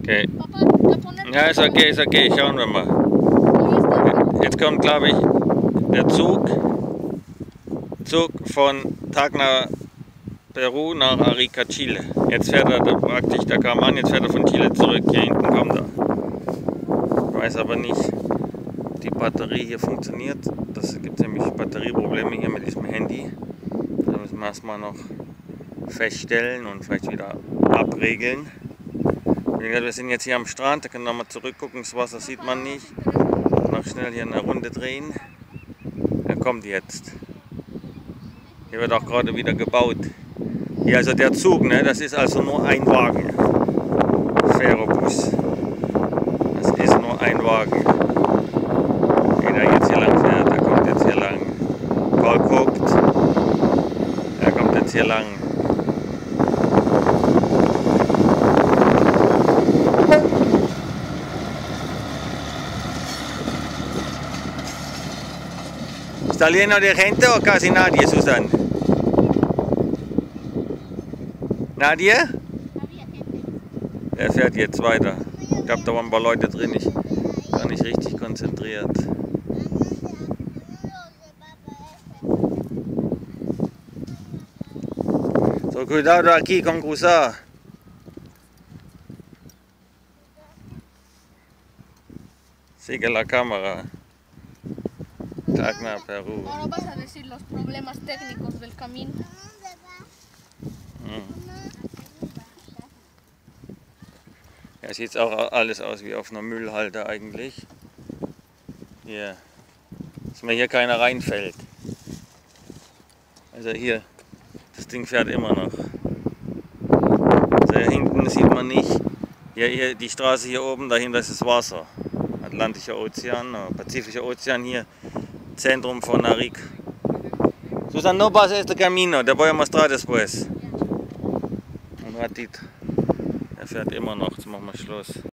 Okay. Ja, ist okay, schauen wir mal. Jetzt kommt, glaube ich, der Zug von Tacna, Peru nach Arica, Chile. Jetzt fährt er da praktisch, da kam an, jetzt fährt er von Chile zurück. Hier hinten kommt er. Ich weiß aber nicht, ob die Batterie hier funktioniert. Das gibt nämlich Batterieprobleme hier mit diesem Handy. Da müssen wir erstmal noch feststellen und vielleicht wieder abregeln. Wir sind jetzt hier am Strand, da können wir mal zurückgucken, das Wasser sieht man nicht. Noch schnell hier eine Runde drehen. Er kommt jetzt. Hier wird auch gerade wieder gebaut. Hier also der Zug, ne? Das ist also nur ein Wagen. Ferrobus. Das ist nur ein Wagen. Der jetzt hier lang fährt, der kommt jetzt hier lang. Paul guckt. Er kommt jetzt hier lang. ¿Está lleno de gente o casi nadie, Susan? Nadie? Er fährt jetzt weiter. Ich glaube, da waren ein paar Leute drin. Ich war nicht richtig konzentriert. So, cuidado aquí con cruzar. Sigue la cámara. Tacna, Peru. Ahora vas a decir los problemas técnicos del camino. Ja, sieht auch alles aus wie auf einer Müllhalde eigentlich. Hier, dass mir hier keiner reinfällt. Also hier, das Ding fährt immer noch. Also hier hinten sieht man nicht. Hier die Straße hier oben, dahinter ist das Wasser. Atlantischer Ozean, Pazifischer Ozean hier. Zentrum von Arica. Susan, no pases este camino, te voy a mostrar después. Un ratito. Er fährt immer noch, jetzt machen wir Schluss.